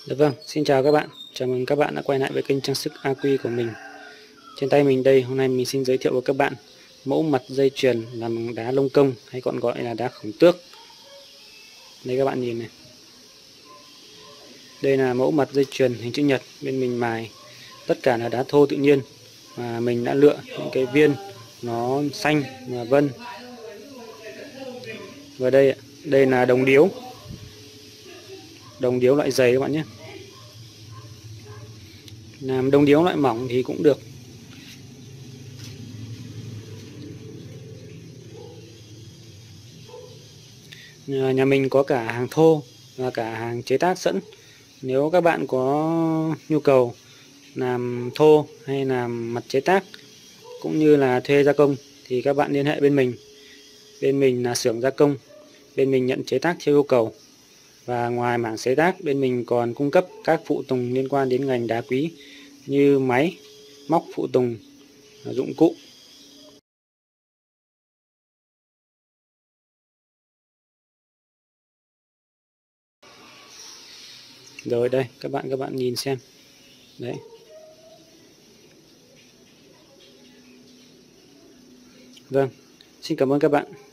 Dạ vâng, xin chào các bạn. Chào mừng các bạn đã quay lại với kênh trang sức AQ của mình. Trên tay mình đây, hôm nay mình xin giới thiệu với các bạn mẫu mặt dây chuyền làm bằng đá lông công hay còn gọi là đá khổng tước. Đây các bạn nhìn này. Đây là mẫu mặt dây chuyền hình chữ nhật, bên mình mài tất cả là đá thô tự nhiên mà mình đã lựa những cái viên nó xanh và vân. Và đây là đồng điếu. Đồng điếu loại dày các bạn nhé. Làm đồng điếu loại mỏng thì cũng được. Nhà mình có cả hàng thô và cả hàng chế tác sẵn. Nếu các bạn có nhu cầu làm thô hay làm mặt chế tác cũng như là thuê gia công thì các bạn liên hệ bên mình. Bên mình là xưởng gia công, bên mình nhận chế tác theo yêu cầu. Và ngoài mảng chế tác, bên mình còn cung cấp các phụ tùng liên quan đến ngành đá quý như máy, móc phụ tùng, dụng cụ. Rồi đây, các bạn nhìn xem. Đấy. Vâng, xin cảm ơn các bạn.